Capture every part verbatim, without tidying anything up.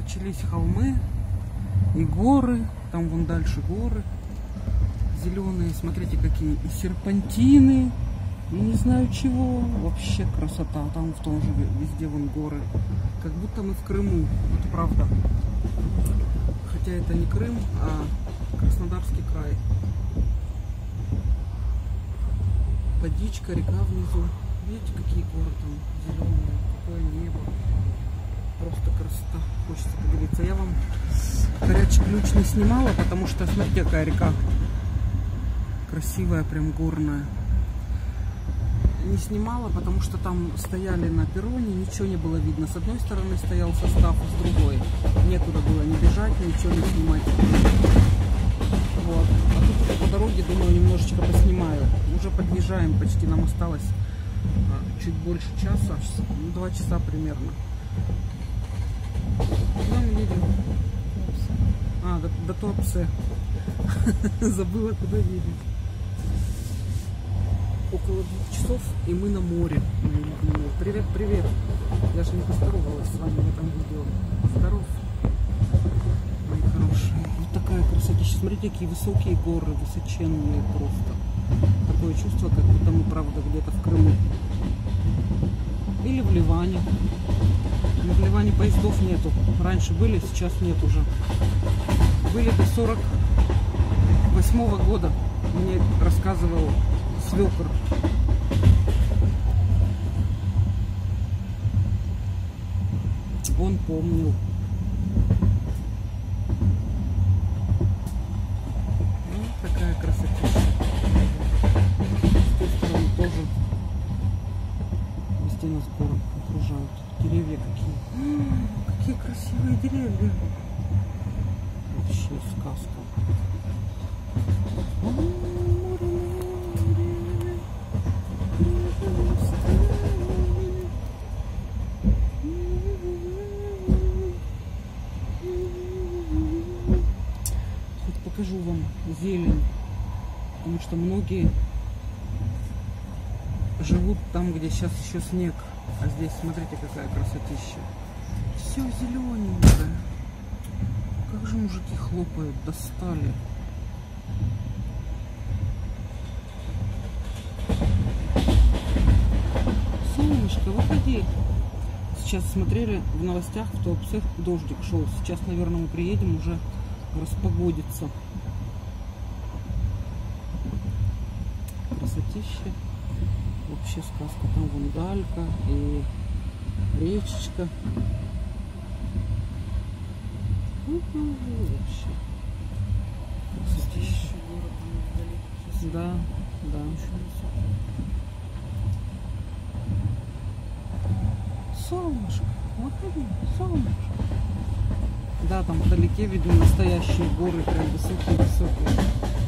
начались холмы и горы. Там вон дальше горы зеленые. Смотрите, какие и серпантины, и не знаю чего. Вообще красота. Там в том же везде вон горы. Как будто мы в Крыму. Это правда. Хотя это не Крым, а Краснодарский край. Водичка, река внизу. Видите, какие горы там зеленые, какое небо. Просто красота. Хочется поделиться. Я вам горячий ключ не снимала, потому что, смотрите, какая река. Красивая, прям горная. Не снимала, потому что там стояли на перроне, ничего не было видно. С одной стороны стоял состав, с другой. Некуда было не бежать, ничего не снимать. Вот. А тут по дороге, думаю, немножечко поснимаю. Уже подъезжаем почти, нам осталось а, чуть больше часа, два часа примерно. Куда мы едем? А, до, до Туапсе. Забыла, куда едем. Около двух часов, и мы на море. Привет, привет. Я же не поздоровалась с вами в этом видео. Здоров, мои хорошие. Вот такая красотища. Смотрите, какие высокие горы, высоченные просто. Такое чувство, как будто мы, правда, где-то в Крыму. Или в Ливане. Но в Ливане поездов нету. Раньше были, сейчас нет уже. Были до сорок восьмого года. Мне рассказывал свекр. Он помнил. Ну, такая красотища. С той стороны тоже везде нас горы окружают. Деревья какие. Какие красивые деревья. Вообще сказка. Покажу вам зелень, потому что многие живут там, где сейчас еще снег, а здесь смотрите, какая красотища. Все зелененькое. Как же мужики хлопают, достали. Солнышко, выходи. Сейчас смотрели в новостях, в Туапсе дождик шел. Сейчас, наверное, мы приедем, уже распогодится. Красотища. Вообще сказка. Там вон далька и речечка. Вообще. Красотища. Да, да. Солнышко. Вот видно, солнышко. Да, там вдалеке видно настоящие горы, прям высокие-высокие.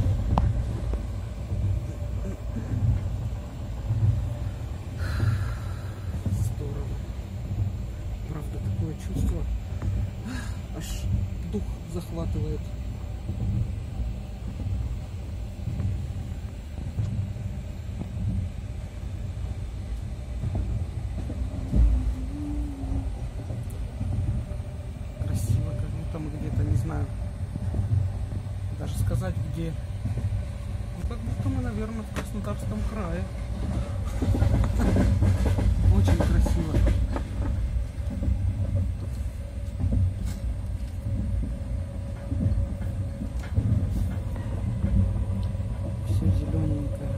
Здорово. Правда, такое чувство, аж дух захватывает. Даже сказать где. Ну, как будто мы, наверное, в Краснодарском крае. Очень красиво. Все зелененькое.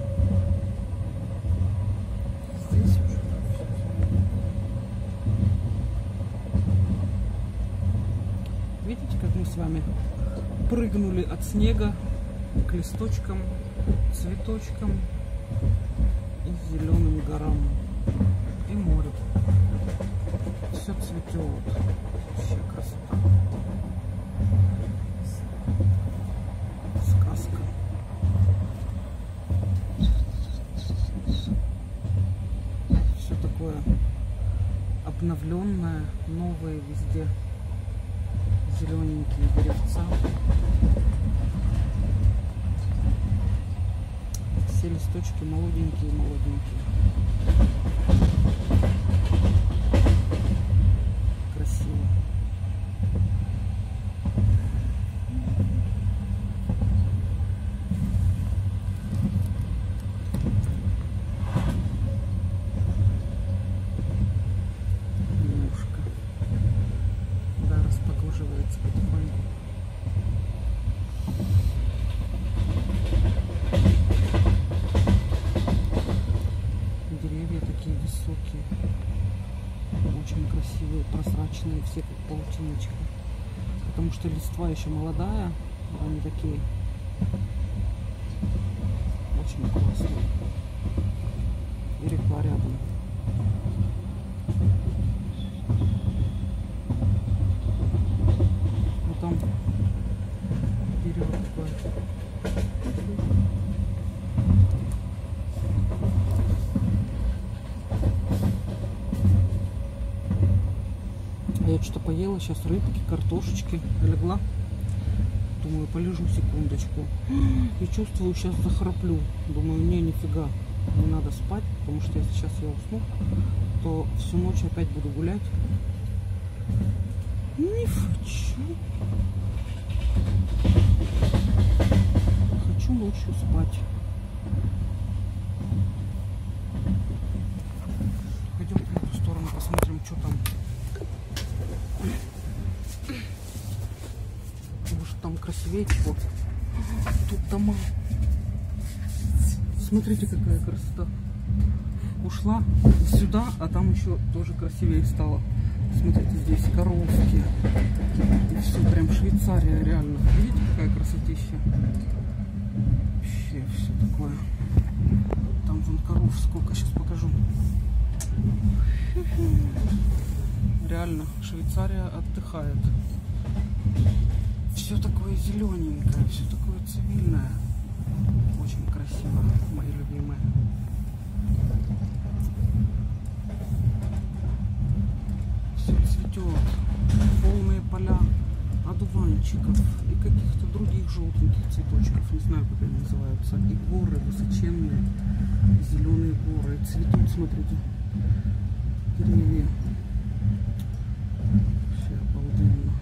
Здесь уже. Видите, как мы с вами прыгнули от снега к листочкам, цветочкам и зеленым горам и морю. Все цветет. Вообще красота. Сказка. Все такое обновленное, новое везде. Зелененькие деревца. Все листочки молоденькие, молоденькие. Красиво. высаживается потихоньку. Деревья такие высокие, очень красивые, прозрачные, все как паутиночка. Потому что листва еще молодая, они такие очень классные. И река рядом. А там вперед такой. Я что-то поела сейчас рыбки, картошечки, легла. Думаю, полежу секундочку. И чувствую, сейчас захраплю. Думаю, не, нифига, не надо спать, потому что если сейчас я усну, то всю ночь опять буду гулять. Не хочу. Хочу ночью спать. Пойдем в эту сторону, посмотрим, что там. Может, там красивее чего. Тут дома. Смотрите, какая красота. Ушла сюда, а там еще тоже красивее стало. Смотрите, здесь коровки. И все, прям Швейцария, реально. Видите, какая красотища? Вообще все такое. Там вон коров сколько, сейчас покажу. Реально, Швейцария отдыхает. Все такое зелененькое, все такое цивильное. Очень красиво, мои любимые. Все цветет. Полные поля одуванчиков и каких-то других желтеньких цветочков. Не знаю, как они называются. И горы высоченные, зеленые горы. И цветут, смотрите, деревья. Вообще обалденно.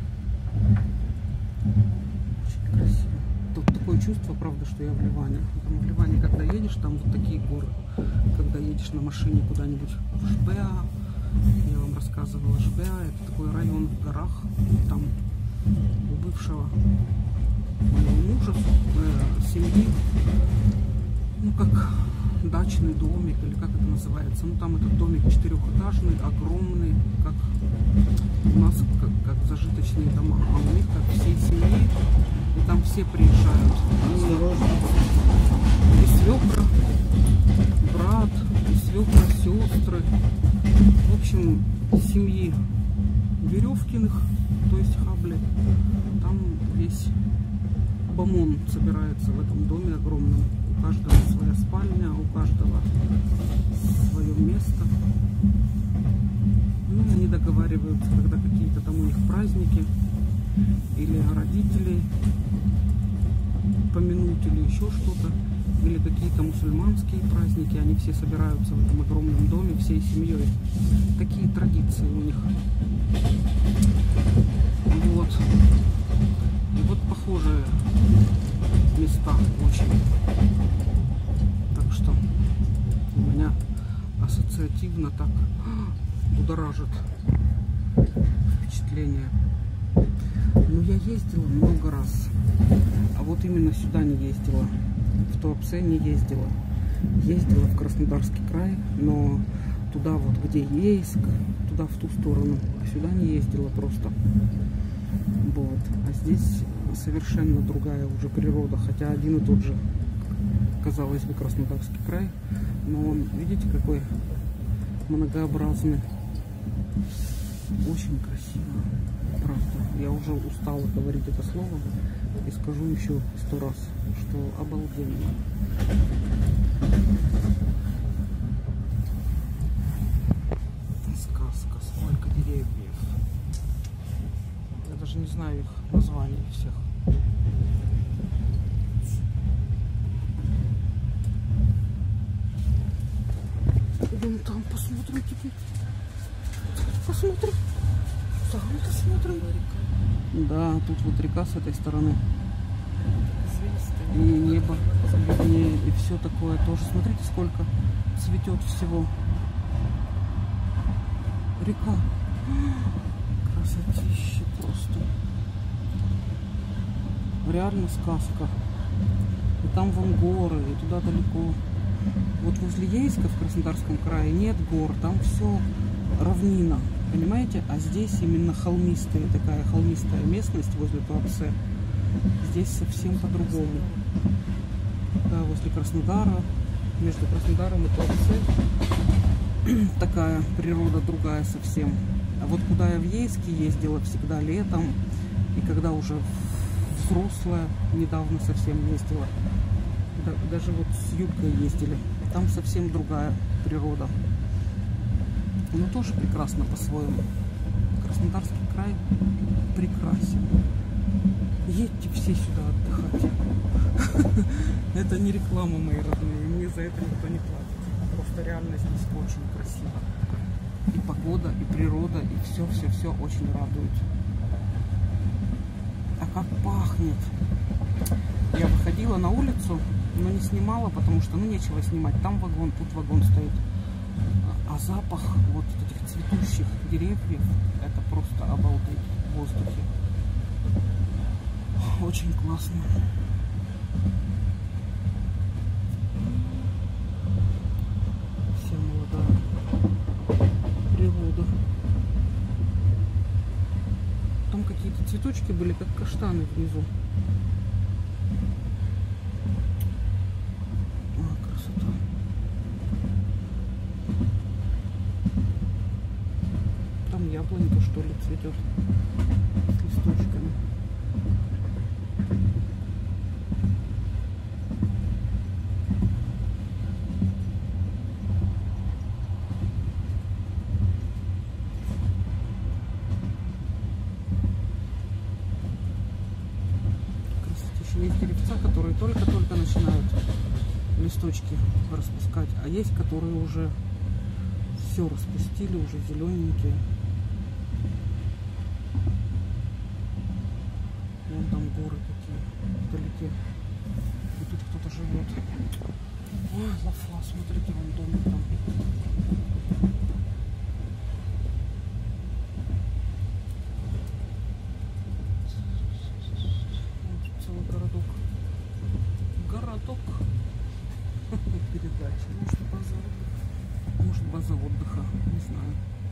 Очень красиво. Тут такое чувство, правда, что я в Ливане. Там в Ливане, когда едешь, там вот такие горы. Когда едешь на машине куда-нибудь в Жбеа, я вам рассказывала, Жбеа, это такой район в горах. Там у бывшего моего мужа, э, семьи, ну как дачный домик, или как это называется. Ну там этот домик четырехэтажный, огромный, как у нас, как, как зажиточные дома, а у них как всей семьи, и там все приезжают. И, и свекра, брат, и свекра, сестры. В общем, семьи Веревкиных, то есть Хабли, там весь бомон собирается в этом доме огромном. У каждого своя спальня, у каждого свое место. Ну, они договариваются, когда какие-то там у них праздники, или родителей помянуть, или еще что-то, или какие-то мусульманские праздники, они все собираются в этом огромном доме всей семьей. Такие традиции у них. Вот. И вот похожие места очень. Так что у меня ассоциативно так будоражит впечатление. Ну, я ездила много раз, а вот именно сюда не ездила. В Туапсе не ездила. Ездила в Краснодарский край, но туда вот, где Ейск, туда в ту сторону. А сюда не ездила просто. Вот. А здесь совершенно другая уже природа, хотя один и тот же, казалось бы, Краснодарский край. Но он, видите, какой многообразный. Очень красиво. Правда. Я уже устала говорить это слово и скажу еще сто раз, что обалденно. Сказка, сколько деревьев. Я даже не знаю их названий всех. Идем там посмотрим теперь. Посмотрим. Там посмотрим. Да, тут вот река с этой стороны. И небо, и, и все такое тоже. Смотрите, сколько цветет всего. Река. Красотища просто. реально сказка. И там вон горы, и туда далеко. Вот возле Ейска в Краснодарском крае нет гор, там все равнина, понимаете? А здесь именно холмистая, такая холмистая местность возле Туапсе. Здесь совсем по-другому. Да, возле Краснодара, между Краснодаром и Туапсе такая природа другая совсем. А вот куда я в Ейске ездила всегда летом, и когда уже взрослая, недавно совсем ездила, да, даже вот с Юлькой ездили, там совсем другая природа. Но тоже прекрасно по-своему. Краснодарский край прекрасен. Едьте все сюда отдыхать. Это не реклама, мои родные, мне за это никто не платит. Просто реально здесь очень красиво. И погода, и природа, и все-все-все очень радует. А как пахнет! Я выходила на улицу, но не снимала, потому что, ну, нечего снимать. Там вагон, тут вагон стоит. А запах вот этих цветущих деревьев, это просто обалдеть в воздухе. Очень классно. Вся молодая природа. Там какие-то цветочки были, как каштаны внизу. А, красота. Там яблонька, что ли, цветет с листочками. Есть деревца, которые только-только начинают листочки распускать, а есть, которые уже все распустили, уже зелененькие. Вон там горы такие вдалеке. И тут кто-то живет. Ой, лафа, смотрите, вон домик там. Городок. Городок. Передача. Может, база отдыха. Может, база отдыха. Не знаю.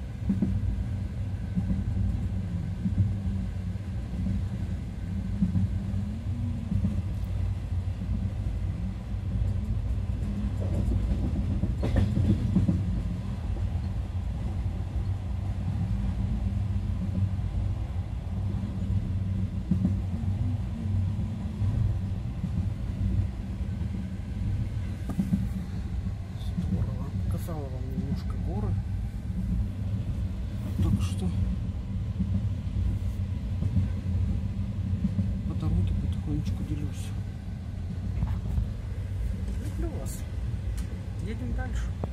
Показала вам немножко горы. Так что по дороге потихонечку делюсь. Люблю вас. Едем дальше.